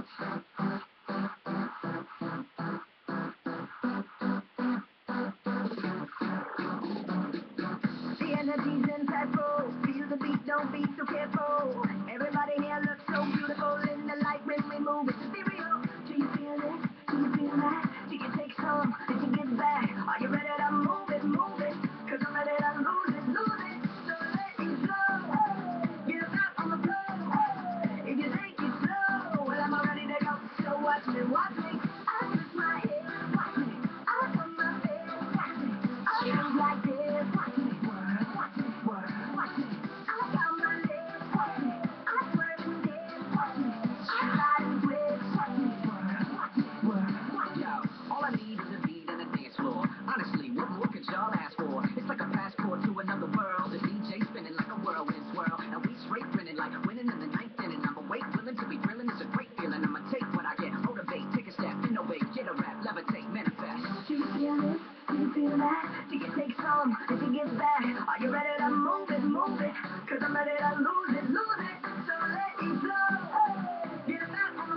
The energy's impactful. Feel the beat, don't be so careful. Everybody here looks so beautiful in the light when we move. It's ethereal. Do you feel it? Do you feel that? Do you take some? Did you give back? Are you ready to move it, move it? Cause I'm ready to lose it, lose it. So let it flow. Get out on the floor. If you think it's slow, well, I'm ready to go. So watch me, watch me. I lift my head, watch me. I put my head, watch me. I move like this, watch me. Watch me, watch me. I got my legs, watch me. I swerve and dance, watch me. I slide and twist, watch me. Watch me, watch me. Yo, all I need is a beat and a dance floor. Honestly, what more could y'all ask for? It's like a passport to another world. The DJ spinning like a whirlwind swirl. And we straight grinning like winning in the ninth inning. I'm awake, willing to be thrilling. It's a great feeling. I'ma take what I get, motivate, take a step, innovate, get a rap, levitate, manifest. Do you feel it? Do you feel that? Do you take some? Did you give back? Are you ready to move it, move it? Cause I'm ready to lose it, lose it. So let it flow. Get out on the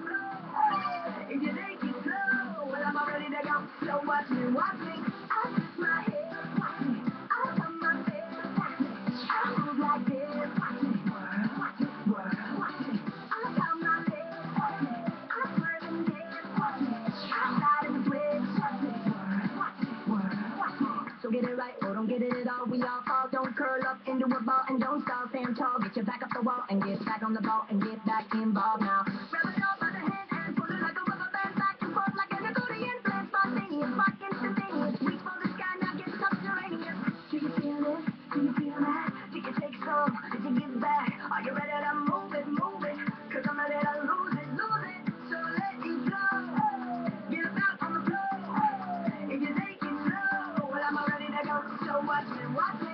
floor. If you think it's slow, well, I'm ready to go. So watch me, watch me. I lift my head, watch me. I put my head, watch me. I move like this, watch me. Watch me, watch me. I got my legs, watch me. I swerve and dance, watch me. I slide and twist, watch me. Watch me, watch me. So get it right, or don't get it at all. We all fall, don't curl up into a ball and don't stall. Stand tall, get your back up the wall and get back on the ball and get back involved now. Grab it all by the hand and pull it like a rubber band, back and forth like an accordion. Blend spontaneous, rock instantaneous. Reach for the sky, now get subterraneous. Do you feel it? Do you feel that? Do you take some? Did you give back? Are you ready to move it, move it? Cause I'm ready to lose it, lose it. So let it flow. Get out on the floor. If you think it's slow, well, I'm ready to go. So watch me, watch me.